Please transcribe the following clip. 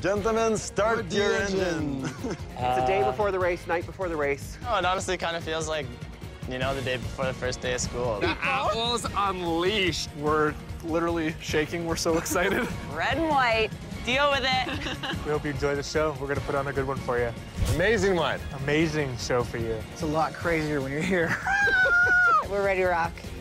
Gentlemen, start your engine. It's a day before the race, night before the race. Oh, it honestly kind of feels like, you know, the day before the first day of school. The owls unleashed. We're literally shaking. We're so excited. Red and white. Deal with it. We hope you enjoy the show. We're going to put on a good one for you. Amazing one. Amazing show for you. It's a lot crazier when you're here. We're ready to rock.